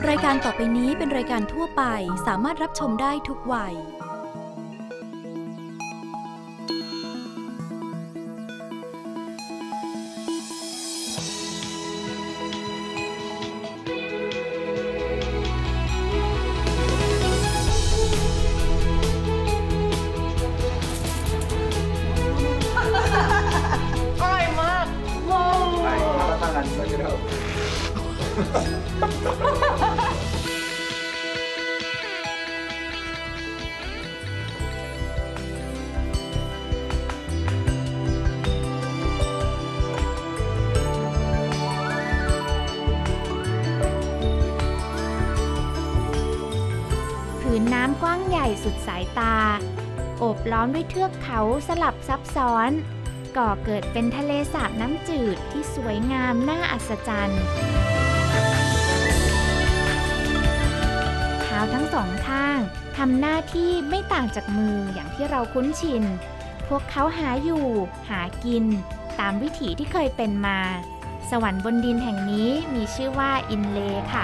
รายการต่อไปนี้เป็นรายการทั่วไปสามารถรับชมได้ทุกวัยผืนน้ำกว้างใหญ่สุดสายตาโอบล้อมด้วยเทือกเขาสลับซับซ้อนก่อเกิดเป็นทะเลสาบน้ำจืดที่สวยงามน่าอัศจรรย์เท้าทั้งสองข้างทำหน้าที่ไม่ต่างจากมืออย่างที่เราคุ้นชินพวกเขาหาอยู่หากินตามวิถีที่เคยเป็นมาสวรรค์บนดินแห่งนี้มีชื่อว่าอินเลย์ค่ะ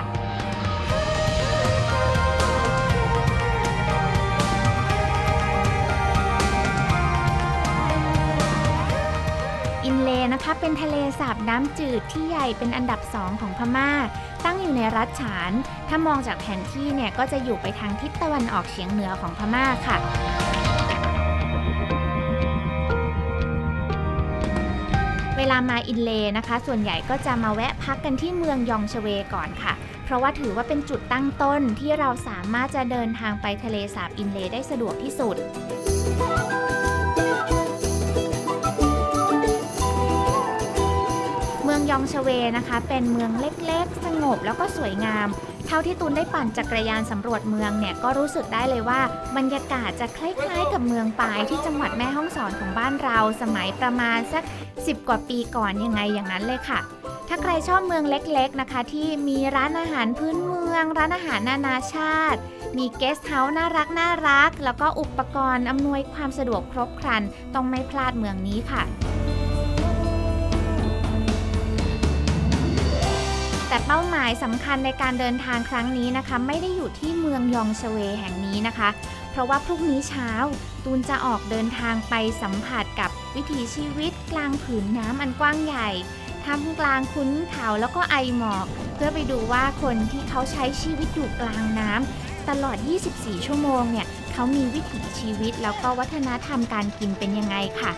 อินเลย์นะคะเป็นทะเลสาบน้ำจืดที่ใหญ่เป็นอันดับ2ของพม่าตั้งอยู่ในรัฐฉานถ้ามองจากแผนที่เนี่ยก็จะอยู่ไปทางทิศตะวันออกเฉียงเหนือของพม่าค่ะเวลามาอินเลย์นะคะส่วนใหญ่ก็จะมาแวะพักกันที่เมืองยองชเวก่อนค่ะเพราะว่าถือว่าเป็นจุดตั้งต้นที่เราสามารถจะเดินทางไปทะเลสาบอินเลย์ได้สะดวกที่สุดเมืองยองชเวนะคะเป็นเมืองเล็กๆสงบแล้วก็สวยงามเท่าที่ตูนได้ปั่นจักรยานสำรวจเมืองเนี่ยก็รู้สึกได้เลยว่าบรรยากาศจะคล้ายๆกับเมืองปายที่จังหวัดแม่ฮ่องสอนของบ้านเราสมัยประมาณสัก10 กว่าปีก่อนยังไงอย่างนั้นเลยค่ะถ้าใครชอบเมืองเล็กๆนะคะที่มีร้านอาหารพื้นเมืองร้านอาหารนานาชาติมีเกสต์เฮาส์น่ารักแล้วก็อุปกรณ์อำนวยความสะดวกครบครันต้องไม่พลาดเมืองนี้ค่ะแต่เป้าหมายสำคัญในการเดินทางครั้งนี้นะคะไม่ได้อยู่ที่เมืองยองชเวแห่งนี้นะคะเพราะว่าพรุ่งนี้เช้าตูนจะออกเดินทางไปสัมผัสกับวิถีชีวิตกลางผืนน้ำอันกว้างใหญ่ท่ามกลางขุนเขาแล้วก็ไอหมอกเพื่อไปดูว่าคนที่เขาใช้ชีวิตอยู่กลางน้ำตลอด24 ชั่วโมงเนี่ยเขามีวิถีชีวิตแล้วก็วัฒนธรรมการกินเป็นยังไงค่ะ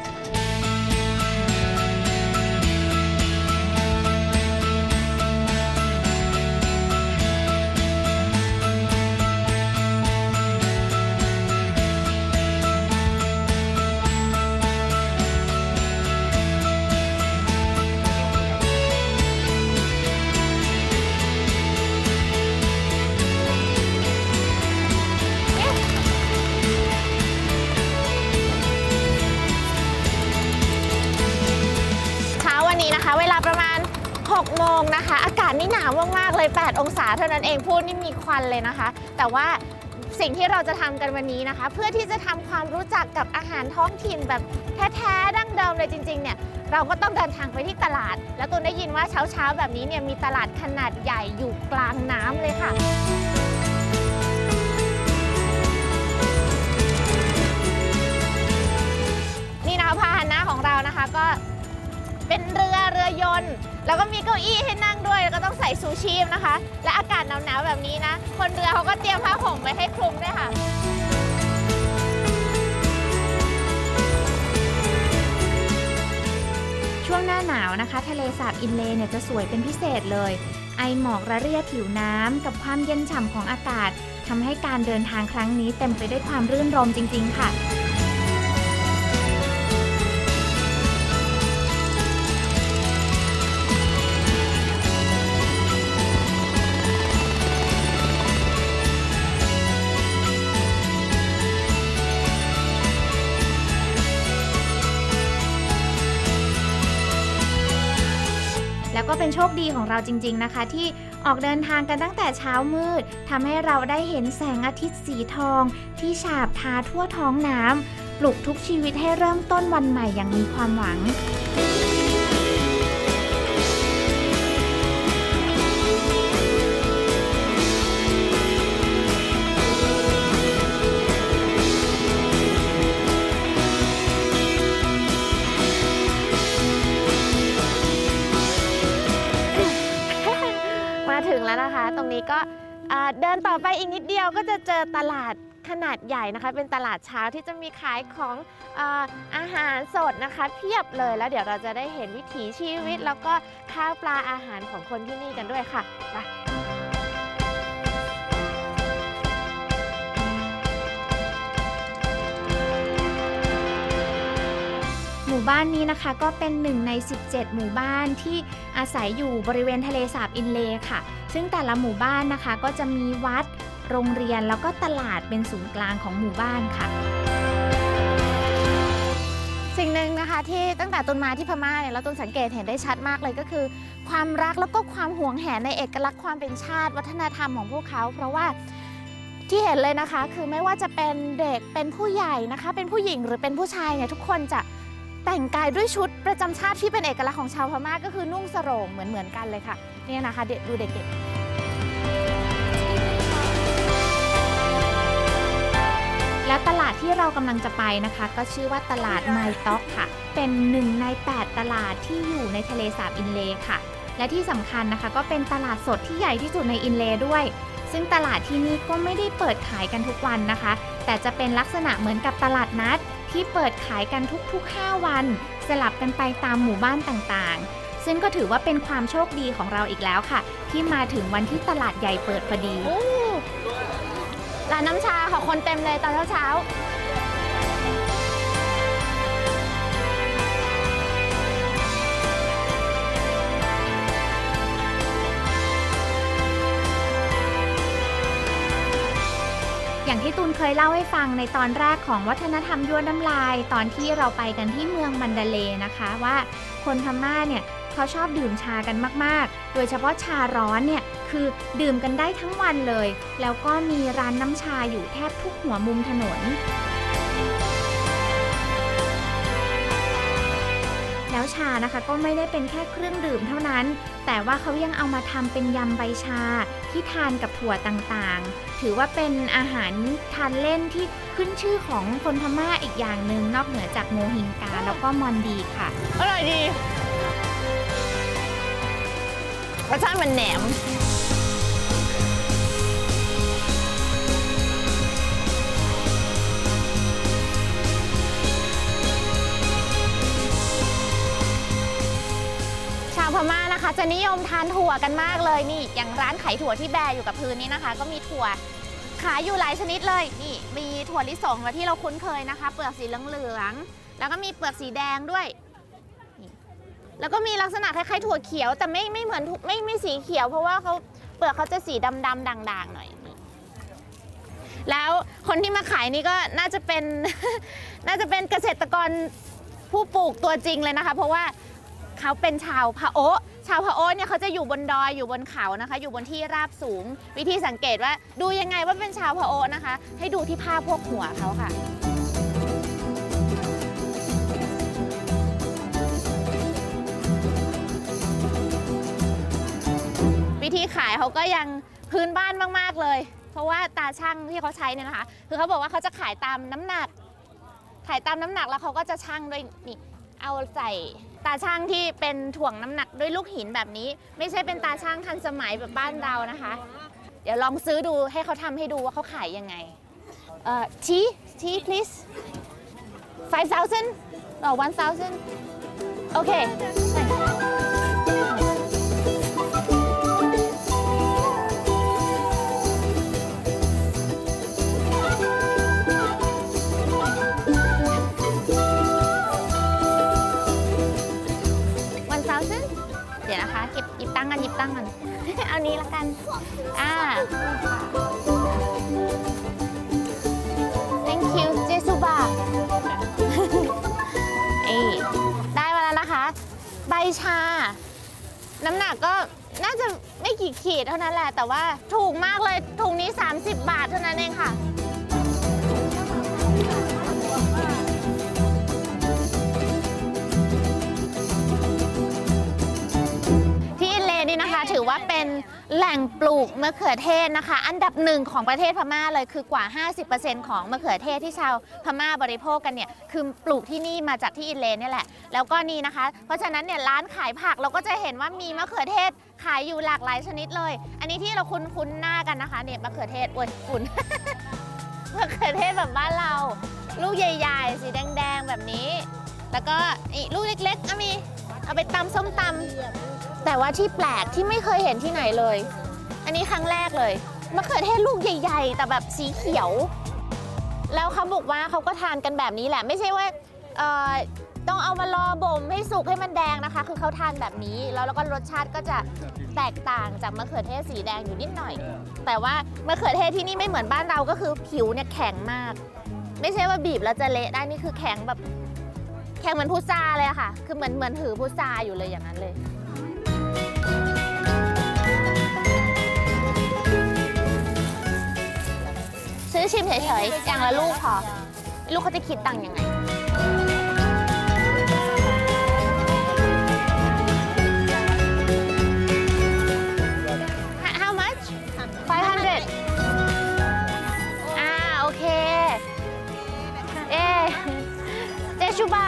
เวลาประมาณ6 โมงนะคะอากาศนี่หนาวมากๆเลย8 องศาเท่านั้นเองพูดนี่มีควันเลยนะคะแต่ว่าสิ่งที่เราจะทำกันวันนี้นะคะเพื่อที่จะทำความรู้จักกับอาหารท้องถิ่นแบบแท้ๆดั้งเดิมเลยจริงๆเนี่ยเราก็ต้องเดินทางไปที่ตลาดแล้วตูนได้ยินว่าเช้าๆแบบนี้เนี่ยมีตลาดขนาดใหญ่อยู่กลางน้ำเลยค่ะนี่นะคะพาหนะของเรานะคะก็เป็นเรือยนต์แล้วก็มีเก้าอี้ให้นั่งด้วยแล้วก็ต้องใส่ชูชีพนะคะและอากาศหนาวๆแบบนี้นะคนเรือเขาก็เตรียมผ้าห่มไว้ให้คลุมด้วยค่ะช่วงหน้าหนาวนะคะทะเลสาบอินเลย์เนี่ยจะสวยเป็นพิเศษเลยไอหมอกระเรียผิวน้ำกับความเย็นฉ่ำของอากาศทำให้การเดินทางครั้งนี้เต็มไปด้วยความรื่นรมย์จริงๆค่ะแล้วก็เป็นโชคดีของเราจริงๆนะคะที่ออกเดินทางกันตั้งแต่เช้ามืดทำให้เราได้เห็นแสงอาทิตย์สีทองที่ฉาบทาทั่วท้องน้ำปลุกทุกชีวิตให้เริ่มต้นวันใหม่อย่างมีความหวังนะคะ ตรงนี้ก็เดินต่อไปอีกนิดเดียวก็จะเจอตลาดขนาดใหญ่นะคะเป็นตลาดเช้าที่จะมีขายของอาหารสดนะคะเพียบเลยแล้วเดี๋ยวเราจะได้เห็นวิถีชีวิตแล้วก็ข้าวปลาอาหารของคนที่นี่กันด้วยค่ะไปหมู่บ้านนี้นะคะก็เป็นหนึ่งใน17หมู่บ้านที่อาศัยอยู่บริเวณทะเลสาบอินเลย์ค่ะซึ่งแต่ละหมู่บ้านนะคะก็จะมีวัดโรงเรียนแล้วก็ตลาดเป็นศูนย์กลางของหมู่บ้านค่ะสิ่งหนึ่งนะคะที่ตั้งแต่ตุนมาที่พม่าเนี่ยเราตุนสังเกตเห็นได้ชัดมากเลยก็คือความรักแล้วก็ความหวงแหนในเอกลักษณ์ความเป็นชาติวัฒนธรรมของพวกเขาเพราะว่าที่เห็นเลยนะคะคือไม่ว่าจะเป็นเด็กเป็นผู้ใหญ่นะคะเป็นผู้หญิงหรือเป็นผู้ชายเนี่ยทุกคนจะแต่งกายด้วยชุดประจำชาติที่เป็นเอกลักษณ์ของชาวพม่าก็คือนุ่งสโรงเหมือนกันเลยค่ะนี่นะคะดูเด็กๆและตลาดที่เรากำลังจะไปนะคะก็ชื่อว่าตลาดไมต็อกค่ะเป็น1 ใน 8ตลาดที่อยู่ในทะเลสาบอินเลย์ค่ะและที่สำคัญนะคะก็เป็นตลาดสดที่ใหญ่ที่สุดในอินเลย์ด้วยซึ่งตลาดที่นี่ก็ไม่ได้เปิดขายกันทุกวันนะคะแต่จะเป็นลักษณะเหมือนกับตลาดนัดที่เปิดขายกันทุกๆ5วันสลับกันไปตามหมู่บ้านต่างๆซึ่งก็ถือว่าเป็นความโชคดีของเราอีกแล้วค่ะที่มาถึงวันที่ตลาดใหญ่เปิดพอดีร้านน้ำชาของคนเต็มเลยตอนเช้าอย่างที่ตูนเคยเล่าให้ฟังในตอนแรกของวัฒนธรรมยั่วน้ำลายตอนที่เราไปกันที่เมืองมันดาเลย์นะคะว่าคนพม่าเนี่ยเขาชอบดื่มชากันมากๆโดยเฉพาะชาร้อนเนี่ยคือดื่มกันได้ทั้งวันเลยแล้วก็มีร้านน้ำชาอยู่แทบทุกหัวมุมถนนแล้วชานะคะก็ไม่ได้เป็นแค่เครื่องดื่มเท่านั้นแต่ว่าเขายังเอามาทำเป็นยำใบชาที่ทานกับถั่วต่างๆถือว่าเป็นอาหารทานเล่นที่ขึ้นชื่อของคนพม่าอีกอย่างหนึ่งนอกเหนือจากโมฮิงกาแล้วก็มอนดีค่ะอร่อยดีรสชาติมันแหนมชาวพม่านะคะจะนิยมทานถั่วกันมากเลยนี่อย่างร้านขายถั่วที่แบอยู่กับพื้นนี้นะคะก็มีถั่วขายอยู่หลายชนิดเลยนี่มีถั่วลิสงที่เราคุ้นเคยนะคะเปลือกสีเหลืองๆแล้วก็มีเปลือกสีแดงด้วยแล้วก็มีลักษณะคล้ายๆถั่วเขียวแต่ไม่เหมือนไม่สีเขียวเพราะว่าเปลือกเขาจะสีดำด่างๆหน่อยแล้วคนที่มาขายนี่ก็น่าจะเป็นเกษตรกรผู้ปลูกตัวจริงเลยนะคะเพราะว่าเขาเป็นชาวพะโอเนี่ยเขาจะอยู่บนดอยอยู่บนเขานะคะอยู่บนที่ราบสูงวิธีสังเกตว่าดูยังไงว่าเป็นชาวพะโอนะคะให้ดูที่ผ้าพวกหัวเขาค่ะวิธีขายเขาก็ยังพื้นบ้านมากๆเลยเพราะว่าตาช่างที่เขาใช้เนี่ยนะคะคือเขาบอกว่าเขาจะขายตามน้ำหนักแล้วเขาก็จะชั่งด้วยนี่เอาใส่ตาช่างที่เป็นถ่วงน้ำหนักด้วยลูกหินแบบนี้ไม่ใช่เป็นตาช่างทันสมัยแบบบ้านเรานะคะเดี๋ยวลองซื้อดูให้เขาทำให้ดูว่าเขาขายยังไงtea please 5,000 or 1,000 โอเคเดี๋ยวนะคะหยิบตั้งกันเอานี้ละกันthank you เจสุบะได้มาแล้วนะคะใบชาน้ำหนักก็น่าจะไม่กี่ขีดเท่านั้นแหละแต่ว่าถูกมากเลยถุงนี้30 บาทเท่านั้นเองค่ะถือว่าเป็นแหล่งปลูกมะเขือเทศนะคะอันดับหนึ่งของประเทศพม่าเลยคือกว่า 50% ของมะเขือเทศที่ชาวพม่าบริโภคกันเนี่ยคือปลูกที่นี่มาจากที่อินเลนนี่แหละแล้วก็นี่นะคะเพราะฉะนั้นเนี่ยร้านขายผักเราก็จะเห็นว่ามีมะเขือเทศขายอยู่หลากหลายชนิดเลยอันนี้ที่เราคุ้นหน้ากันนะคะเนี่ยมะเขือเทศโอ้ยฝุ่น มะเขือเทศแบบบ้านเราลูกใหญ่ๆสีแดงๆแบบนี้แล้วก็อีกลูกเล็กๆก็มีเอาไปตำส้มตำแต่ว่าที่แปลกที่ไม่เคยเห็นที่ไหนเลยอันนี้ครั้งแรกเลยมะเขือเทศลูกใหญ่ๆแต่แบบสีเขียวแล้วเขาบอกว่าเขาก็ทานกันแบบนี้แหละไม่ใช่ว่าต้องเอามารอบ่มให้สุกให้มันแดงนะคะคือเขาทานแบบนี้แล้วก็รสชาติก็จะแตกต่างจากมะเขือเทศสีแดงอยู่นิดหน่อยแต่ว่ามะเขือเทศที่นี่ไม่เหมือนบ้านเราก็คือผิวเนี่ยแข็งมากไม่ใช่ว่าบีบแล้วจะเละได้นี่คือแข็งแบบแข็งเหมือนพุทราเลยอะค่ะคือเหมือนถือพุทราอยู่เลยอย่างนั้นเลยซื้อชิมเฉยๆอย่างละลูกพอลูกเขาจะคิดตังค์ยังไงHow much 500โอเคเจชูบา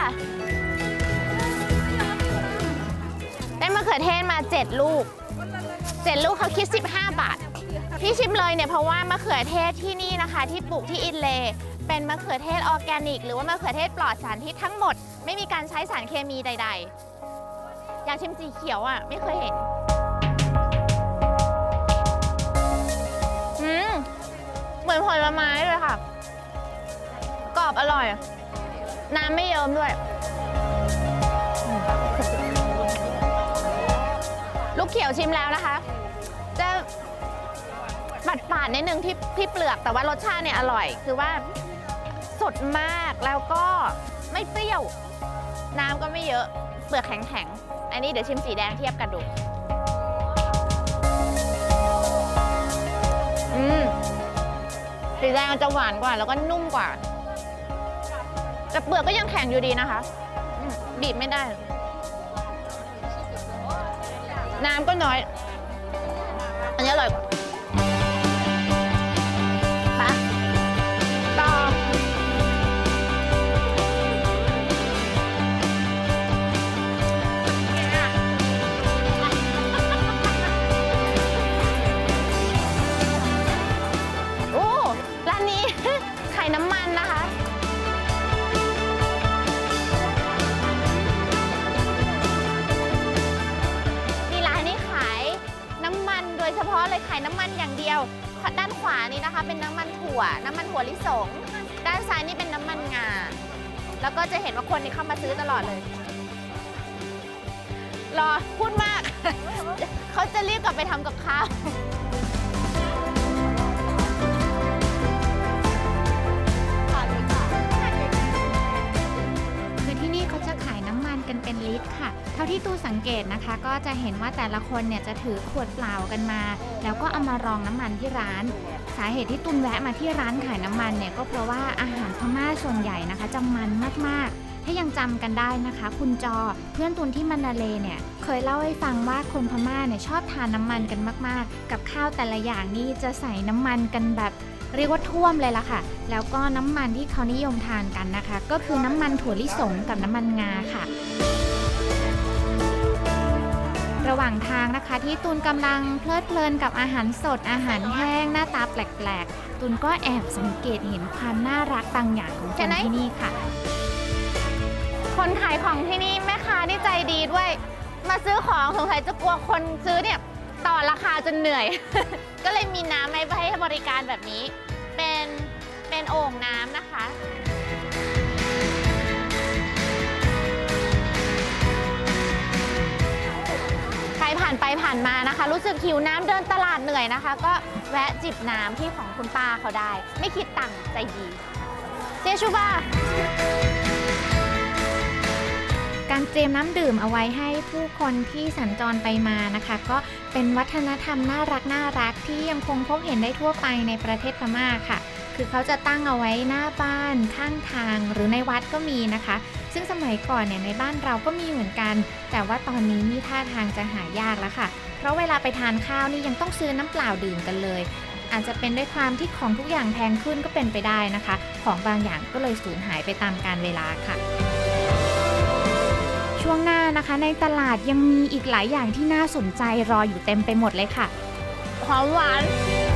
ได้มะเขือเทศมา7 ลูกเขาคิด15 บาทพี่ชิมเลยเนี่ยเพราะว่ามะเขือเทศที่นี่นะคะที่ปลูกที่อินเลเป็นมะเขือเทศออร์แกนิกหรือว่ามะเขือเทศปลอดสารพิษทั้งหมดไม่มีการใช้สารเคมีใดๆอยากชิมสีเขียวอ่ะไม่เคยเห็นเหมือนผลไม้เลยค่ะกรอบอร่อยน้ำไม่เยิ้มด้วยลูกเขียวชิมแล้วนะคะจะฝาดนิดนึงที่เปลือกแต่ว่ารสชาติเนี่ยอร่อยคือว่าสดมากแล้วก็ไม่เปรี้ยวน้ำก็ไม่เยอะเปลือกแข็งๆอันนี้เดี๋ยวชิมสีแดงเทียบกันดูสีแดงจะหวานกว่าแล้วก็นุ่มกว่าแต่เปลือกก็ยังแข็งอยู่ดีนะคะบีบไม่ได้น้ำก็น้อยอันนี้อร่อยกว่าต่อโอ้ร้านนี้ขายน้ำมันนะคะโดยเฉพาะเลยขายน้ำมันอย่างเดียวด้านขวานี้นะคะเป็นน้ำมันถั่วลิสงด้านซ้ายนี่เป็นน้ำมันงาแล้วก็จะเห็นว่าคนนี้เข้ามาซื้อตลอดเลยรอพูดมาก เขาจะรีบกลับไปทำกับข้าวคือที่นี่เขาจะขายน้ำมันกันเป็นลิตรค่ะเท่าที่ตูสังเกตนะคะก็จะเห็นว่าแต่ละคนเนี่ยจะถือขวดเปล่ากันมาแล้วก็เอามารองน้ำมันที่ร้านสาเหตุที่ตุนแวะมาที่ร้านขายน้ำมันเนี่ยก็เพราะว่าอาหารพม่าส่วนใหญ่นะคะจะมันมากๆถ้ายังจำกันได้นะคะคุณจอเพื่อนตุนที่มานาเลเนี่ยเคยเล่าให้ฟังว่าคนพม่าเนี่ยชอบทานน้ำมันกันมากๆกับข้าวแต่ละอย่างนี่จะใส่น้ำมันกันแบบเรียกว่าท่วมเลยล่ะค่ะแล้วก็น้ำมันที่เขานิยมทานกันนะคะก็คือน้ำมันถั่วลิสงกับน้ำมันงาค่ะระหว่างทางนะคะที่ตูนกำลังเพลิดเพลินกับอาหารสดอาหารแห้งหน้าตาแปลกๆตูนก็แอบสังเกตเห็นความน่ารักบางอย่างของคนที่นี่ค่ะคนขายของที่นี่แม่ค้านี่ใจดีด้วยมาซื้อของสงสัยจะกลัวคนซื้อเนี่ยต่อราคาจนเหนื่อย ก็เลยมีน้ำให้บริการแบบนี้เป็นโอ่งน้ำนะคะใครผ่านไปผ่านมานะคะรู้สึกหิวน้ำเดินตลาดเหนื่อยนะคะก็แวะจิบน้ำที่ของคุณป้าเขาได้ไม่คิดตังค์ใจดีเจชูบาการเตรียมน้ำดื่มเอาไว้ให้ผู้คนที่สัญจรไปมานะคะก็เป็นวัฒนธรรมน่ารักที่ยังคงพบเห็นได้ทั่วไปในประเทศพม่าค่ะคือเขาจะตั้งเอาไว้หน้าบ้านข้างทางหรือในวัดก็มีนะคะซึ่งสมัยก่อนเนี่ยในบ้านเราก็มีเหมือนกันแต่ว่าตอนนี้นี่ท่าทางจะหายากแล้วค่ะเพเพราะเวลาไปทานข้าวนี่ยังต้องซื้อน้ำเปล่าดื่มกันเลยอาจจะเป็นด้วยความที่ของทุกอย่างแพงขึ้นก็เป็นไปได้นะคะของบางอย่างก็เลยสูญหายไปตามกาลเวลาค่ะช่วงหน้านะคะในตลาดยังมีอีกหลายอย่างที่น่าสนใจรออยู่เต็มไปหมดเลยค่ะหอมหวาน